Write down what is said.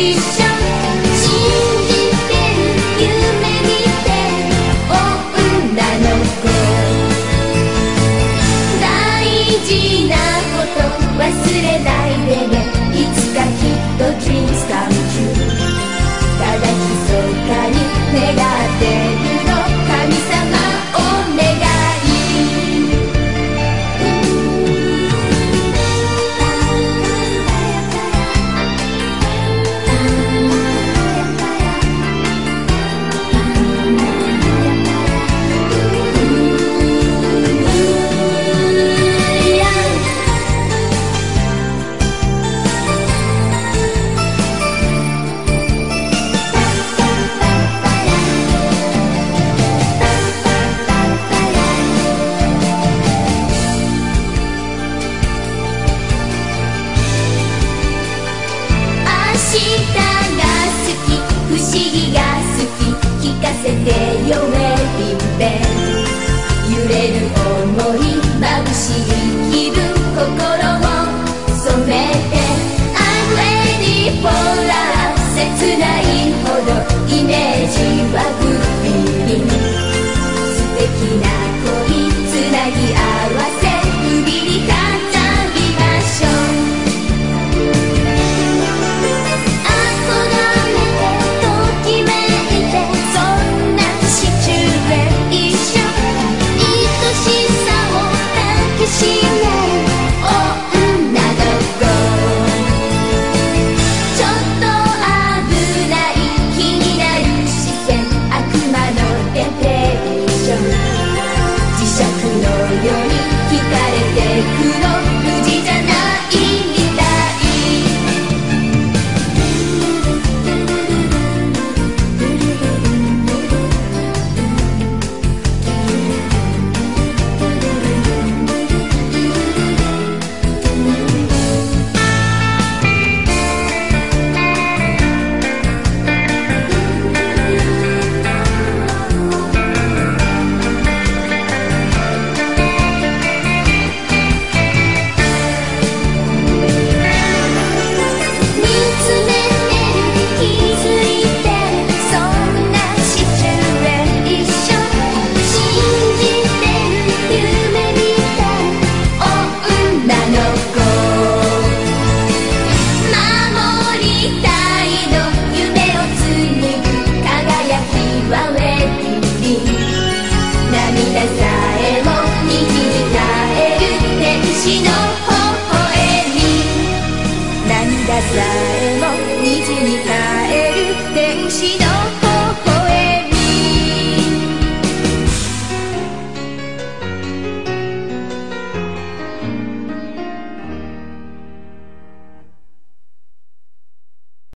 一緒信じてる夢見てる女の子大事なこと忘れないでねいつかきっと Dreams come true ただ密かに願ってるの神様お願い明日が好き不思議が好き聞かせてよウェディンベル揺れる想い眩しい気分心を染めて I'm ready for love 切ないほどイメージはグッピー素敵な恋つなぎ合わせ指に飾りましょうし